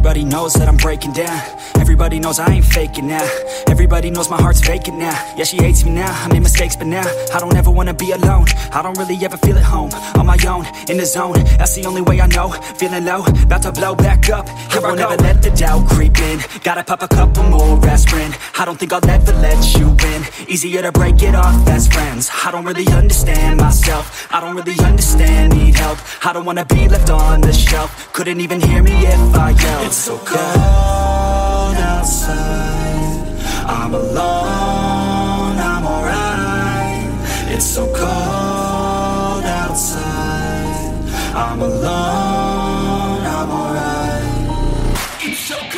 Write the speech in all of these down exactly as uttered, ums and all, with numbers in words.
Everybody knows that I'm breaking down. Everybody knows I ain't faking now. Everybody knows my heart's vacant now. Yeah, she hates me now, I made mistakes but now I don't ever wanna be alone. I don't really ever feel at home. On my own, in the zone, that's the only way I know. Feeling low, about to blow back up. Here I won't ever let the doubt creep in. Gotta pop a couple more aspirin. I don't think I'll ever let you in. Easier to break it off best friends. I don't really understand myself. I don't really understand, need help. I don't wanna be left on the shelf. Couldn't even hear me if I yelled. It's so cold outside, I'm alone, I'm alright. It's so cold outside, I'm alone, I'm alright. It's so cold.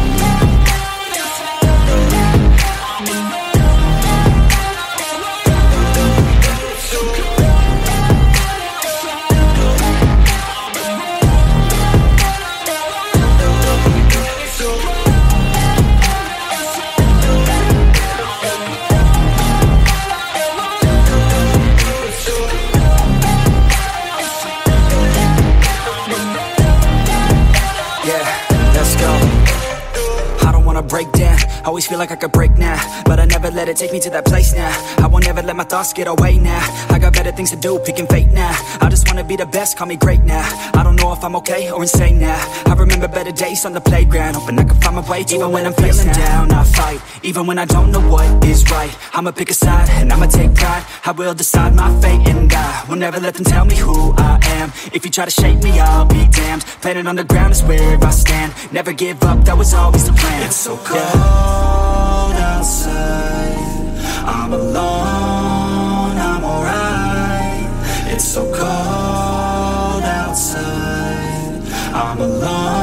Break down, always feel like I could break now, but I never let it take me to that place now. I won't ever let my thoughts get away now. I got better things to do, picking fate now. I just wanna be the best, call me great now. I don't know if I'm okay or insane now. I remember better days on the playground, hoping I can find my way. Even when I'm feeling down, I fight. Even when I don't know what is right, I'ma pick a side and I'ma take pride. I will decide my fate and I will never let them tell me who I am. If you try to shake me, I'll be damned. Planet on the ground is where I stand. Never give up, that was always the plan. It's so cold outside, I'm alone, I'm alright. It's so cold outside, I'm alone.